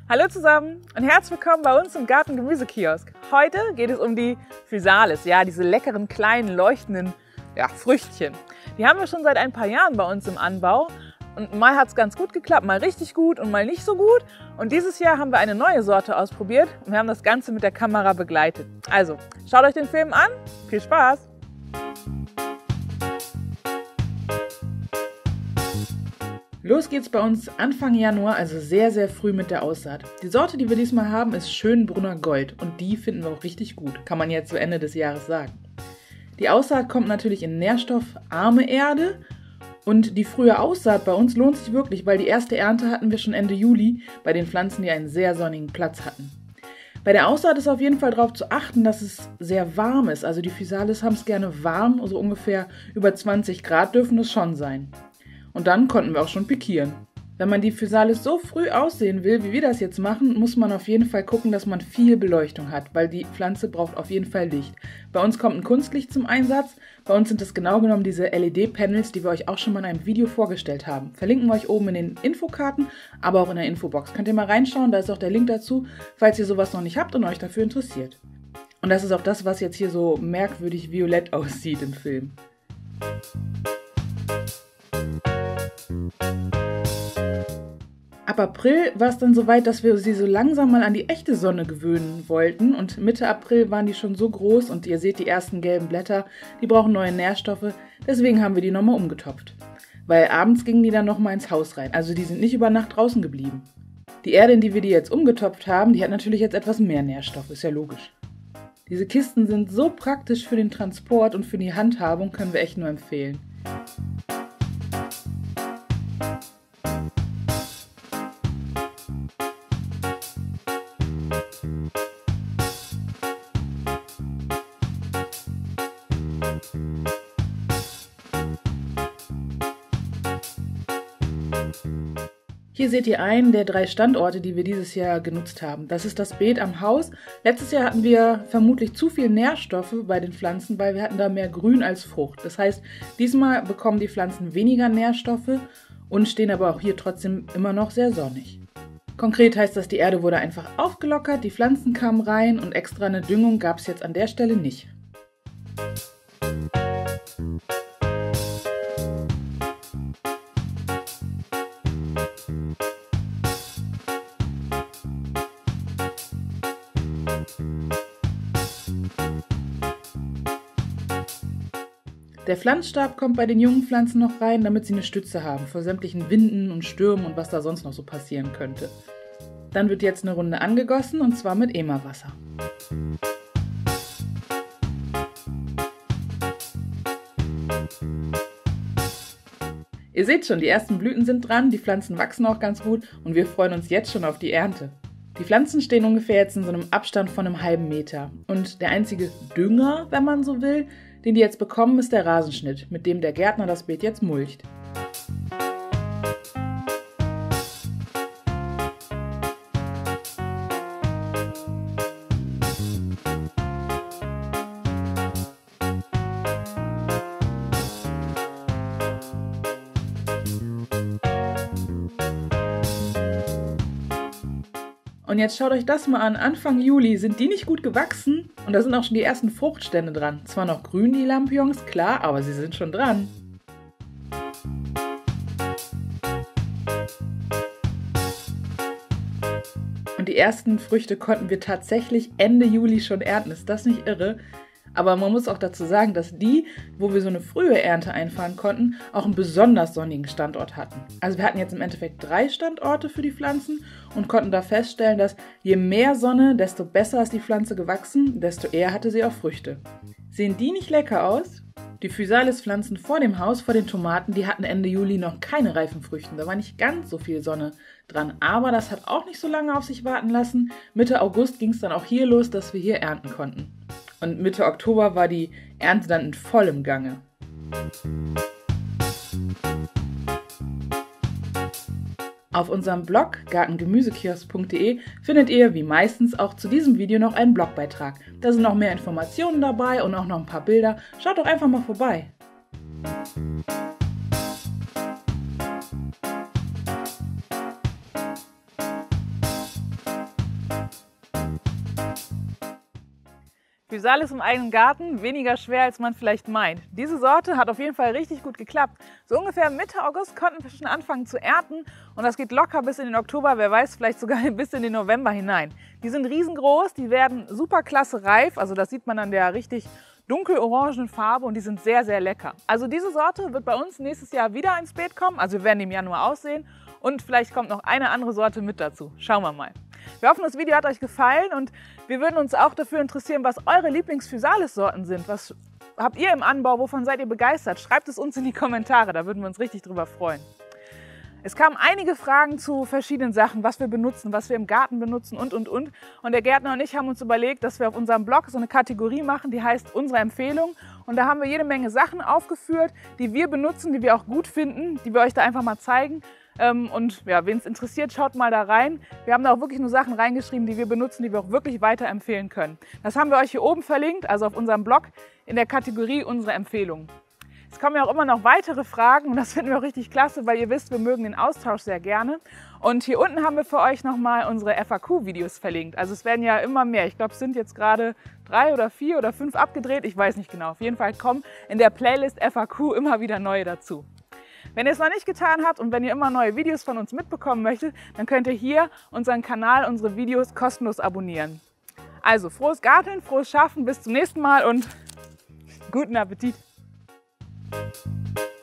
Hallo zusammen und herzlich willkommen bei uns im Garten-Gemüsekiosk. Heute geht es um die Physalis, ja, diese leckeren kleinen leuchtenden Früchtchen. Die haben wir schon seit ein paar Jahren bei uns im Anbau und mal hat es ganz gut geklappt, mal richtig gut und mal nicht so gut. Und dieses Jahr haben wir eine neue Sorte ausprobiert und wir haben das Ganze mit der Kamera begleitet. Also schaut euch den Film an, viel Spaß! Los geht's bei uns Anfang Januar, also sehr, sehr früh mit der Aussaat. Die Sorte, die wir diesmal haben, ist Schönbrunner Gold und die finden wir auch richtig gut, kann man jetzt zu Ende des Jahres sagen. Die Aussaat kommt natürlich in nährstoffarme Erde und die frühe Aussaat bei uns lohnt sich wirklich, weil die erste Ernte hatten wir schon Ende Juli bei den Pflanzen, die einen sehr sonnigen Platz hatten. Bei der Aussaat ist auf jeden Fall darauf zu achten, dass es sehr warm ist. Also die Physalis haben es gerne warm, also ungefähr über 20 Grad dürfen es schon sein. Und dann konnten wir auch schon pikieren. Wenn man die Physalis so früh aussehen will, wie wir das jetzt machen, muss man auf jeden Fall gucken, dass man viel Beleuchtung hat, weil die Pflanze braucht auf jeden Fall Licht. Bei uns kommt ein Kunstlicht zum Einsatz. Bei uns sind es genau genommen diese LED-Panels, die wir euch auch schon mal in einem Video vorgestellt haben. Verlinken wir euch oben in den Infokarten, aber auch in der Infobox. Könnt ihr mal reinschauen, da ist auch der Link dazu, falls ihr sowas noch nicht habt und euch dafür interessiert. Und das ist auch das, was jetzt hier so merkwürdig violett aussieht im Film. Ab April war es dann soweit, dass wir sie so langsam mal an die echte Sonne gewöhnen wollten und Mitte April waren die schon so groß und ihr seht die ersten gelben Blätter, die brauchen neue Nährstoffe, deswegen haben wir die nochmal umgetopft. Weil abends gingen die dann nochmal ins Haus rein, also die sind nicht über Nacht draußen geblieben. Die Erde, in die wir die jetzt umgetopft haben, die hat natürlich jetzt etwas mehr Nährstoff, ist ja logisch. Diese Kisten sind so praktisch für den Transport und für die Handhabung, können wir echt nur empfehlen. Hier seht ihr einen der 3 Standorte, die wir dieses Jahr genutzt haben. Das ist das Beet am Haus. Letztes Jahr hatten wir vermutlich zu viel Nährstoffe bei den Pflanzen, weil wir hatten da mehr Grün als Frucht. Das heißt, diesmal bekommen die Pflanzen weniger Nährstoffe und stehen aber auch hier trotzdem immer noch sehr sonnig. Konkret heißt das, die Erde wurde einfach aufgelockert, die Pflanzen kamen rein und extra eine Düngung gab es jetzt an der Stelle nicht. Der Pflanzstab kommt bei den jungen Pflanzen noch rein, damit sie eine Stütze haben vor sämtlichen Winden und Stürmen und was da sonst noch so passieren könnte. Dann wird jetzt eine Runde angegossen und zwar mit Emerwasser. Ihr seht schon, die ersten Blüten sind dran, die Pflanzen wachsen auch ganz gut und wir freuen uns jetzt schon auf die Ernte. Die Pflanzen stehen ungefähr jetzt in so einem Abstand von einem halben Meter und der einzige Dünger, wenn man so will, den die jetzt bekommen, ist der Rasenschnitt, mit dem der Gärtner das Beet jetzt mulcht. Und jetzt schaut euch das mal an, Anfang Juli sind die nicht gut gewachsen und da sind auch schon die ersten Fruchtstände dran. Zwar noch grün die Lampions, klar, aber sie sind schon dran. Und die ersten Früchte konnten wir tatsächlich Ende Juli schon ernten, ist das nicht irre? Aber man muss auch dazu sagen, dass die, wo wir so eine frühe Ernte einfahren konnten, auch einen besonders sonnigen Standort hatten. Also wir hatten jetzt im Endeffekt 3 Standorte für die Pflanzen und konnten da feststellen, dass je mehr Sonne, desto besser ist die Pflanze gewachsen, desto eher hatte sie auch Früchte. Sehen die nicht lecker aus? Die Physalis-Pflanzen vor dem Haus, vor den Tomaten, die hatten Ende Juli noch keine reifen Früchte. Da war nicht ganz so viel Sonne dran. Aber das hat auch nicht so lange auf sich warten lassen. Mitte August ging es dann auch hier los, dass wir hier ernten konnten. Und Mitte Oktober war die Ernte dann in vollem Gange. Auf unserem Blog gartengemüsekiosk.de findet ihr wie meistens auch zu diesem Video noch einen Blogbeitrag. Da sind noch mehr Informationen dabei und auch noch ein paar Bilder. Schaut doch einfach mal vorbei. Physalis im eigenen Garten, weniger schwer als man vielleicht meint. Diese Sorte hat auf jeden Fall richtig gut geklappt. So ungefähr Mitte August konnten wir schon anfangen zu ernten und das geht locker bis in den Oktober, wer weiß, vielleicht sogar bis in den November hinein. Die sind riesengroß, die werden super klasse reif, also das sieht man an der richtig dunkelorangen Farbe und die sind sehr, sehr lecker. Also diese Sorte wird bei uns nächstes Jahr wieder ins Beet kommen, also wir werden im Januar aussehen und vielleicht kommt noch eine andere Sorte mit dazu. Schauen wir mal. Wir hoffen, das Video hat euch gefallen und wir würden uns auch dafür interessieren, was eure Lieblings-Physalis-Sorten sind. Was habt ihr im Anbau? Wovon seid ihr begeistert? Schreibt es uns in die Kommentare, da würden wir uns richtig drüber freuen. Es kamen einige Fragen zu verschiedenen Sachen, was wir benutzen, was wir im Garten benutzen und. Und der Gärtner und ich haben uns überlegt, dass wir auf unserem Blog so eine Kategorie machen, die heißt Unsere Empfehlung. Und da haben wir jede Menge Sachen aufgeführt, die wir benutzen, die wir auch gut finden, die wir euch da einfach mal zeigen. Und ja, wen es interessiert, schaut mal da rein. Wir haben da auch wirklich nur Sachen reingeschrieben, die wir benutzen, die wir auch wirklich weiterempfehlen können. Das haben wir euch hier oben verlinkt, also auf unserem Blog in der Kategorie Unsere Empfehlungen. Es kommen ja auch immer noch weitere Fragen und das finden wir auch richtig klasse, weil ihr wisst, wir mögen den Austausch sehr gerne. Und hier unten haben wir für euch nochmal unsere FAQ-Videos verlinkt. Also es werden ja immer mehr. Ich glaube, es sind jetzt gerade 3 oder 4 oder 5 abgedreht. Ich weiß nicht genau. Auf jeden Fall kommen in der Playlist FAQ immer wieder neue dazu. Wenn ihr es noch nicht getan habt und wenn ihr immer neue Videos von uns mitbekommen möchtet, dann könnt ihr hier unseren Kanal, unsere Videos kostenlos abonnieren. Also frohes Garteln, frohes Schaffen, bis zum nächsten Mal und guten Appetit!